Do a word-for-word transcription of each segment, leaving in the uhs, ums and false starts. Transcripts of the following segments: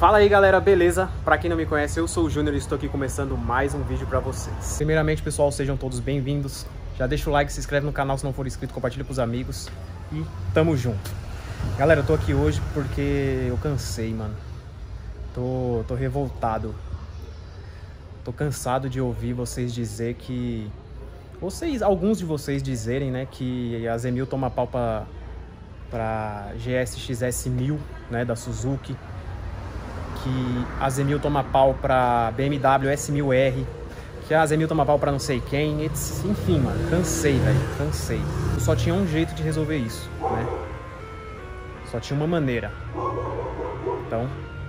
Fala aí galera, beleza? Pra quem não me conhece, eu sou o Júnior e estou aqui começando mais um vídeo pra vocês. Primeiramente pessoal, sejam todos bem-vindos. Já deixa o like, se inscreve no canal se não for inscrito, compartilha pros amigos e tamo junto. Galera, eu tô aqui hoje porque eu cansei, mano. Tô, tô revoltado. Tô cansado de ouvir vocês dizer que... Vocês, alguns de vocês dizerem, né, que a Zenil toma pau pra, pra G S X S mil, né, da Suzuki. Que a Zenil toma pau pra B M W S mil R. Que a Zenil toma pau pra não sei quem. Enfim, mano, cansei, velho, cansei. Eu só tinha um jeito de resolver isso, né? Só tinha uma maneira. Então...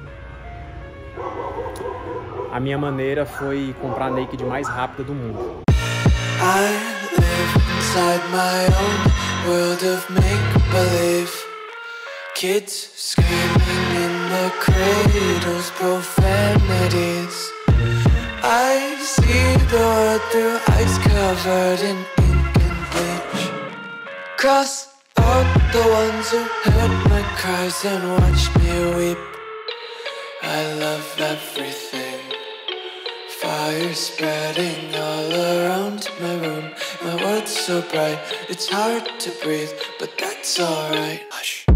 A minha maneira foi comprar a Naked mais rápida do mundo. I live inside my own world of make-believe. Kids screaming in the cradles, profanities. I see the world through ice covered in ink and bleach. Cross out the ones who heard my cries and watched me weep. I love everything. Fire spreading all around my room. My world's so bright, it's hard to breathe, but that's alright. Hush.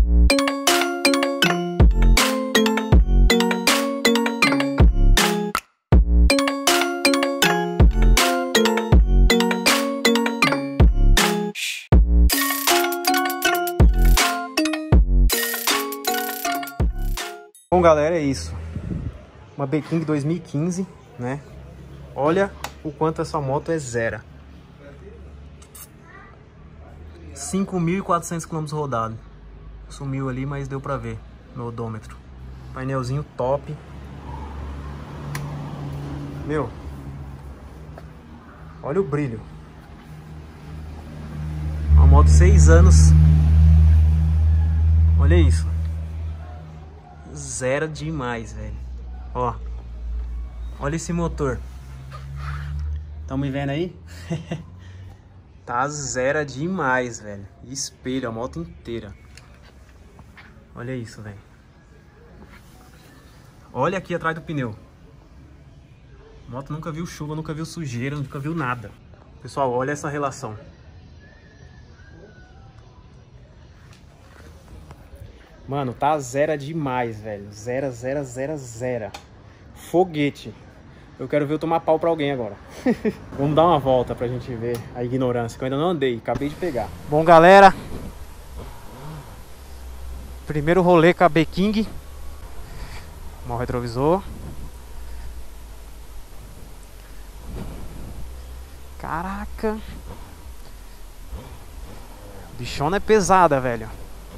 Bom galera, é isso. Uma B-King dois mil e quinze, né? Olha o quanto essa moto é zero. cinco mil e quatrocentos quilômetros rodados. Sumiu ali, mas deu pra ver no odômetro. Painelzinho top. Meu, olha o brilho. Uma moto seis anos. Olha isso. Zero demais, velho. Ó. Olha esse motor. Estão me vendo aí? Tá zero demais, velho. Espelho a moto inteira. Olha isso, velho. Olha aqui atrás do pneu. A moto nunca viu chuva, nunca viu sujeira, nunca viu nada. Pessoal, olha essa relação. Mano, tá zero demais, velho. Zero, zero, zero, zero. Foguete. Eu quero ver eu tomar pau pra alguém agora. Vamos dar uma volta pra gente ver a ignorância, que eu ainda não andei, acabei de pegar. Bom, galera. Primeiro rolê com a B-King. Mal retrovisor. Caraca. Bichona é pesada, velho.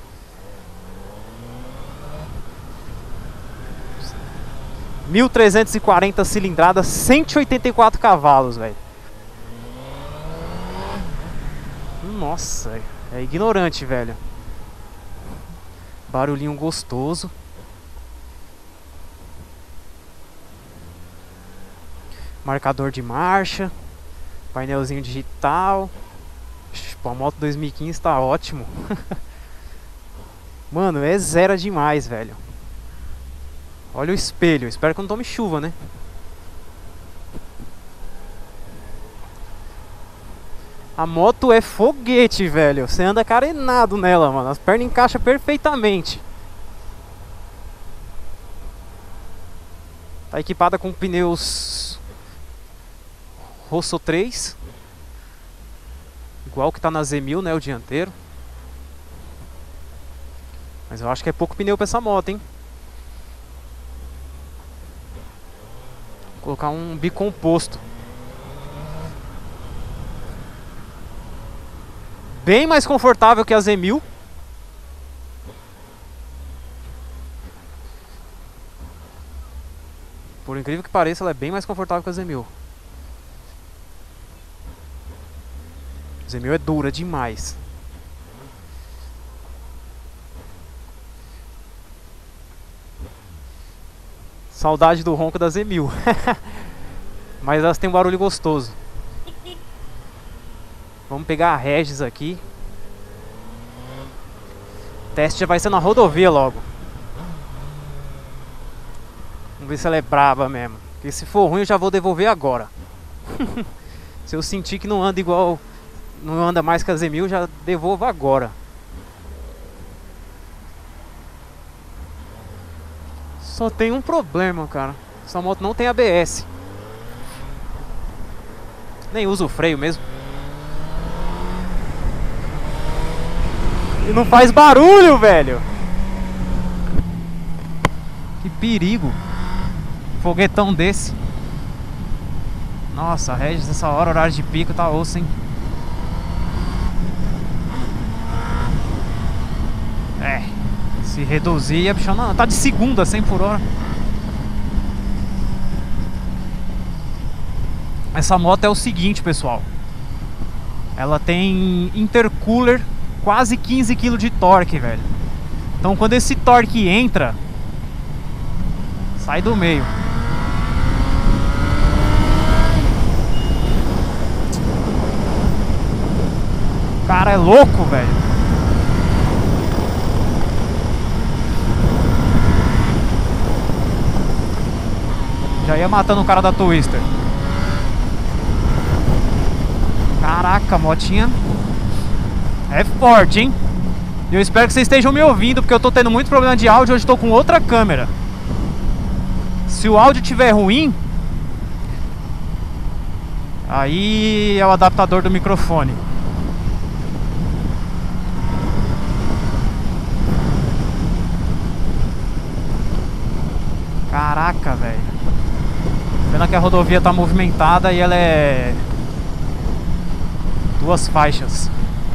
mil trezentos e quarenta cilindradas, cento e oitenta e quatro cavalos, velho. Nossa, é ignorante, velho. Barulhinho gostoso. Marcador de marcha. Painelzinho digital. Pô, a moto dois mil e quinze tá ótimo. Mano, é zero demais, velho. Olha o espelho, espero que não tome chuva, né? A moto é foguete, velho. Você anda carenado nela, mano. As pernas encaixam perfeitamente. Tá equipada com pneus Rosso três. Igual que tá na Z mil, né? O dianteiro. Mas eu acho que é pouco pneu pra essa moto, hein? Colocar um bicomposto. Bem mais confortável que a Z mil. Por incrível que pareça, ela é bem mais confortável que a Z mil. A Z mil é dura demais. Saudade do ronco da Z mil. Mas elas têm um barulho gostoso. Vamos pegar a Regis aqui. O teste já vai ser na rodovia logo. Vamos ver se ela é braba mesmo. Porque se for ruim eu já vou devolver agora. Se eu sentir que não anda igual, não anda mais que a Z mil, já devolvo agora. Só tem um problema, cara. Essa moto não tem A B S. Nem usa o freio mesmo. E não faz barulho, velho. Que perigo. Foguetão desse. Nossa, Regis, essa hora, horário de pico, tá osso, hein? É. Se reduzir, a bichona não, tá de segunda, cem por hora. Essa moto é o seguinte, pessoal. Ela tem intercooler, quase quinze quilos de torque, velho. Então quando esse torque entra, sai do meio. O cara é louco, velho. Já ia matando o cara da Twister. Caraca, a motinha é forte, hein? E eu espero que vocês estejam me ouvindo, porque eu tô tendo muito problema de áudio. Hoje eu tô com outra câmera. Se o áudio estiver ruim, aí é o adaptador do microfone. Caraca, velho. Pena que a rodovia tá movimentada e ela é duas faixas.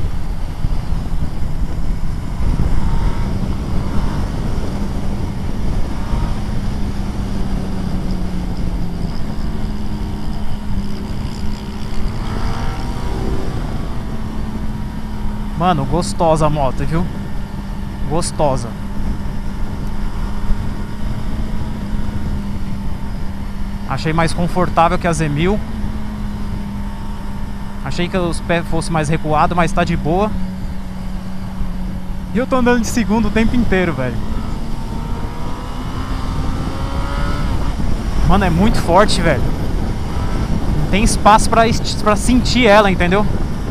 Mano, gostosa a moto, viu? Gostosa. Achei mais confortável que a Z mil. Achei que os pés fossem mais recuados, mas tá de boa. E eu tô andando de segundo o tempo inteiro, velho. Mano, é muito forte, velho. Não tem espaço pra, pra sentir ela, entendeu?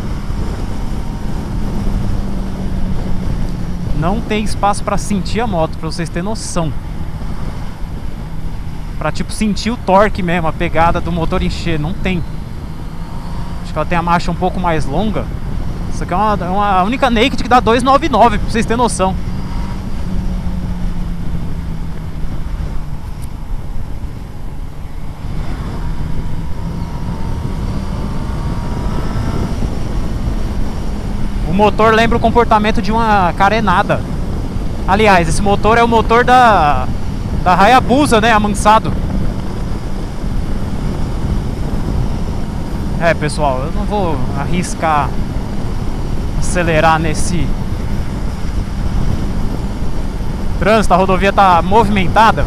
Não tem espaço pra sentir a moto, pra vocês terem noção. Pra tipo sentir o torque mesmo, a pegada do motor encher, não tem. Acho que ela tem a marcha um pouco mais longa. Isso aqui é uma, uma a única naked que dá dois noventa e nove, pra vocês terem noção. O motor lembra o comportamento de uma carenada. Aliás, esse motor é o motor da da Hayabusa, né, amansado. É, pessoal, eu não vou arriscar acelerar nesse trânsito. A rodovia tá movimentada.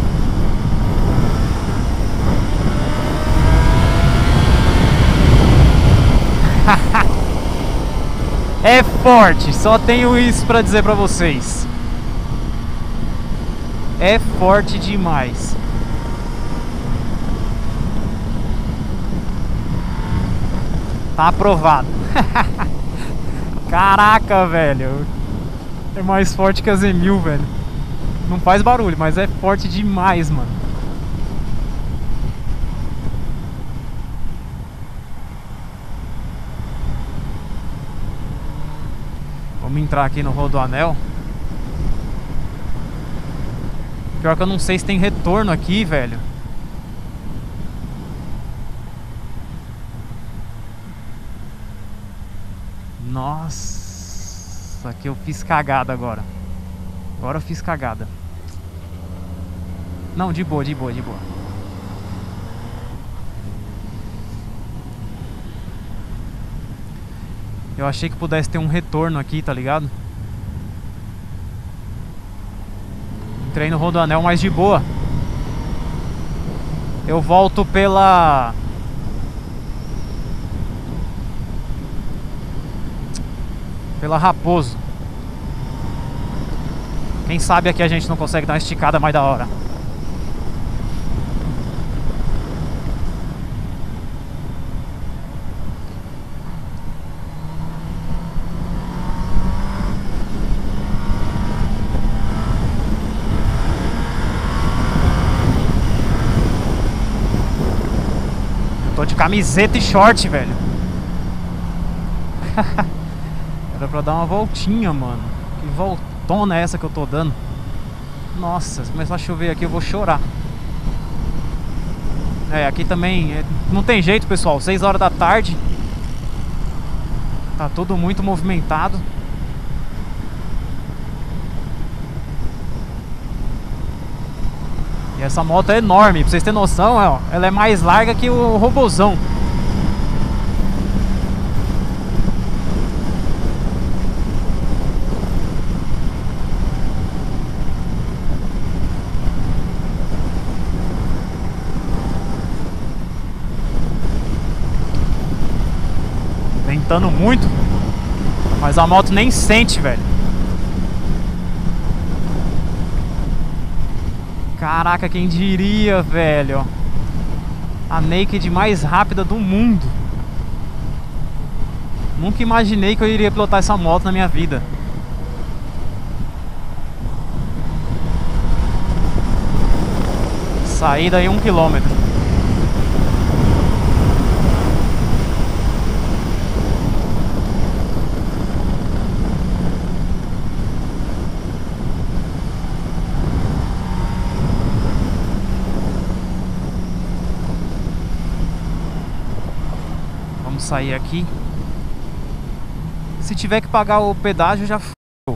É forte, só tenho isso pra dizer pra vocês. É forte demais. Tá aprovado. Caraca, velho. É mais forte que a Z mil, velho. Não faz barulho, mas é forte demais, mano. Vamos entrar aqui no Rodoanel. Pior que eu não sei se tem retorno aqui, velho. Nossa, aqui eu fiz cagada agora. Agora eu fiz cagada. Não, de boa, de boa, de boa. Eu achei que pudesse ter um retorno aqui, tá ligado? Entrei no Rodoanel mais de boa. Eu volto pela... Pela Raposo. Quem sabe aqui a gente não consegue dar uma esticada mais da hora. Tô de camiseta e short, velho. Era pra dar uma voltinha, mano. Que voltona é essa que eu tô dando? Nossa, se começar a chover aqui eu vou chorar. É, aqui também é, não tem jeito, pessoal. seis horas da tarde. Tá tudo muito movimentado. E essa moto é enorme, pra vocês terem noção, ó, ela é mais larga que o robozão. Ventando muito, mas a moto nem sente, velho. Caraca, quem diria, velho. A Naked mais rápida do mundo. Nunca imaginei que eu iria pilotar essa moto na minha vida. Saída aí um quilômetro. Sair aqui. Se tiver que pagar o pedágio, já f***,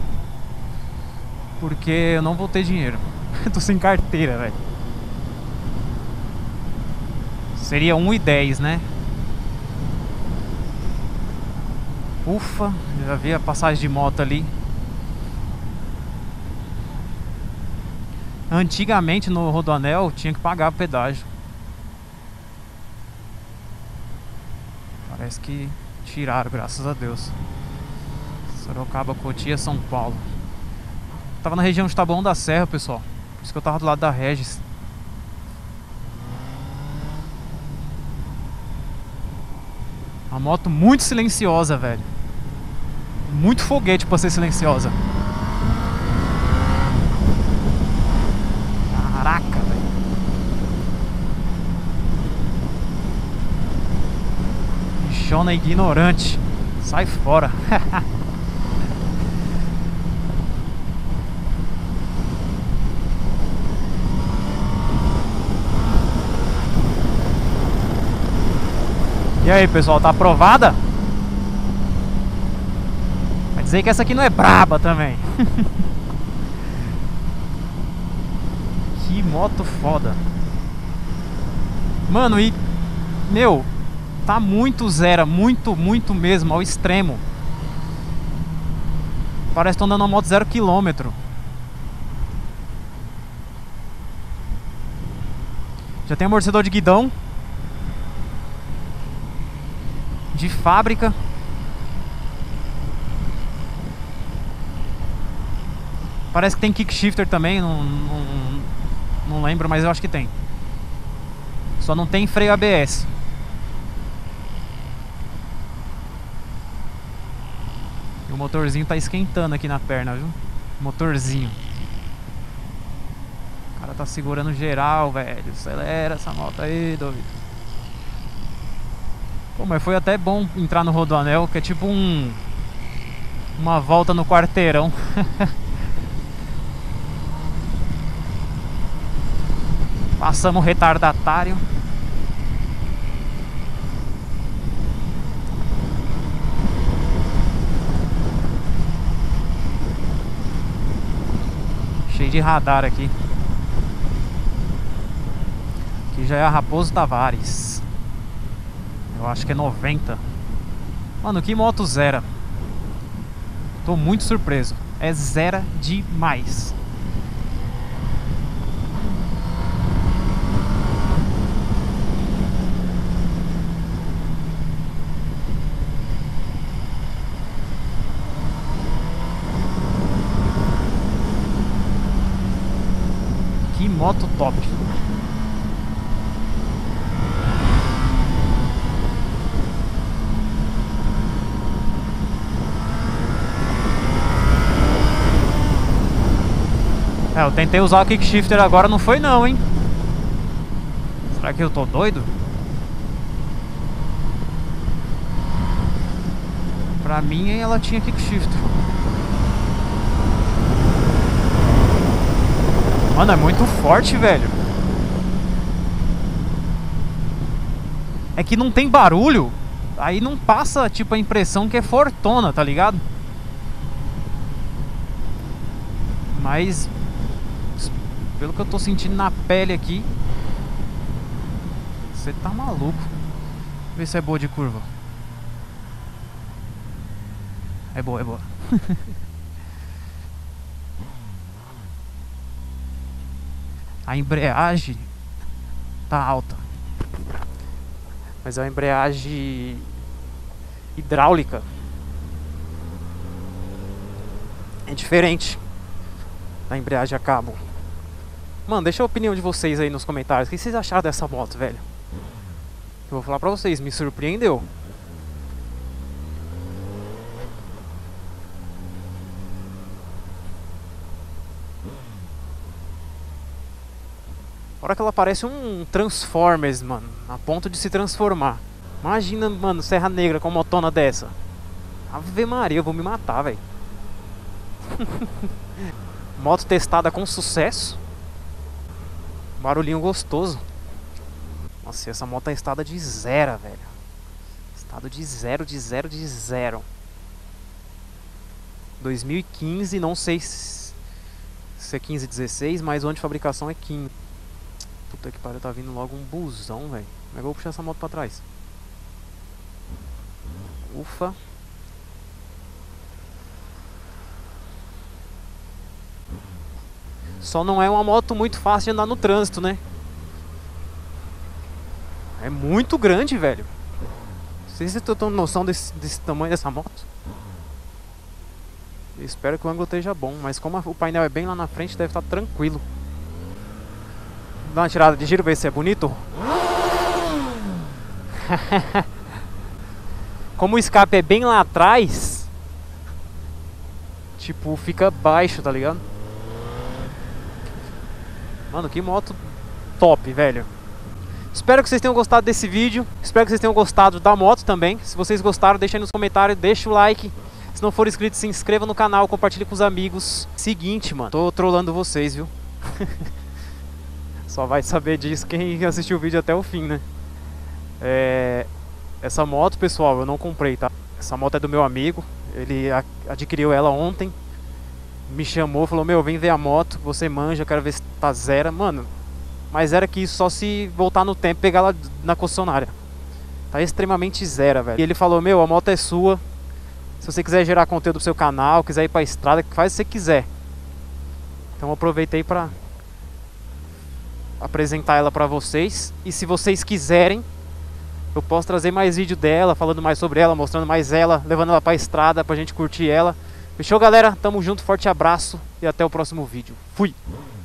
porque eu não vou ter dinheiro. Tô sem carteira, velho. Seria um e dez, né? Ufa, já vi a passagem de moto ali. Antigamente no Rodoanel tinha que pagar o pedágio. Parece que tiraram, graças a Deus. Sorocaba, Cotia, São Paulo. Tava na região de Taboão da Serra, pessoal. Por isso que eu tava do lado da Regis. Uma moto muito silenciosa, velho. Muito foguete pra ser silenciosa. Caraca, velho. Bichona ignorante. Sai fora. E aí, pessoal, tá aprovada? Vai dizer que essa aqui não é braba também. Que moto foda. Mano, e... Meu... Tá muito zero, muito, muito mesmo, ao extremo. Parece que tô andando uma moto zero quilômetro. Já tem amortecedor de guidão. De fábrica. Parece que tem kick shifter também, não, não, não lembro, mas eu acho que tem. Só não tem freio A B S. E o motorzinho tá esquentando aqui na perna, viu? Motorzinho. O cara tá segurando geral, velho. Acelera essa moto aí, David. Pô, mas foi até bom entrar no Rodoanel, que é tipo um... uma volta no quarteirão. Passamos o retardatário. Cheio de radar aqui. Aqui já é a Raposo Tavares. Eu acho que é noventa. Mano, que moto zero. Tô muito surpreso. É zero demais. Que moto top. É, eu tentei usar o kick shifter agora, não foi não, hein? Será que eu tô doido? Pra mim, ela tinha kick shift. Mano, é muito forte, velho. É que não tem barulho. Aí não passa, tipo, a impressão que é fortona, tá ligado? Mas pelo que eu tô sentindo na pele aqui, você tá maluco. Vê se é boa de curva. É boa, é boa. A embreagem tá alta, mas é uma embreagem hidráulica. É diferente da embreagem a cabo. Mano, deixa a opinião de vocês aí nos comentários. O que vocês acharam dessa moto, velho? Eu vou falar pra vocês, me surpreendeu. A hora que ela parece um Transformers, mano, a ponto de se transformar. Imagina, mano, Serra Negra com uma motona dessa. Ave Maria, eu vou me matar, velho. Moto testada com sucesso. Barulhinho gostoso. Nossa, essa moto é estado de zero, velho. Estado de zero, de zero, de zero. dois mil e quinze, não sei se é quinze, dezesseis, mas o ano de fabricação é quinze. Puta que pariu, tá vindo logo um busão, velho. Como é que eu vou puxar essa moto pra trás? Ufa. Só não é uma moto muito fácil de andar no trânsito, né? É muito grande, velho. Não sei se vocês estão noção desse, desse tamanho dessa moto. Eu espero que o ângulo esteja bom, mas como o painel é bem lá na frente, deve estar tranquilo. Dá uma tirada de giro, ver se é bonito. Como o escape é bem lá atrás, tipo, fica baixo, tá ligado? Mano, que moto top, velho. Espero que vocês tenham gostado desse vídeo. Espero que vocês tenham gostado da moto também. Se vocês gostaram, deixa aí nos comentários, deixa o like. Se não for inscrito, se inscreva no canal, compartilhe com os amigos. Seguinte, mano, tô trollando vocês, viu? Só vai saber disso quem assistiu o vídeo até o fim, né? É... Essa moto, pessoal, eu não comprei, tá? Essa moto é do meu amigo. Ele adquiriu ela ontem. Me chamou, falou, meu, vem ver a moto. Você manja, quero ver se tá zero. Mano, mas era que isso só se voltar no tempo e pegar ela na concessionária. Tá extremamente zero, velho. E ele falou, meu, a moto é sua. Se você quiser gerar conteúdo pro seu canal, quiser ir pra estrada, faz o que você quiser. Então eu aproveitei pra apresentar ela pra vocês. E se vocês quiserem, eu posso trazer mais vídeo dela, falando mais sobre ela, mostrando mais ela, levando ela pra estrada pra gente curtir ela. Fechou, galera? Tamo junto, forte abraço e até o próximo vídeo. Fui!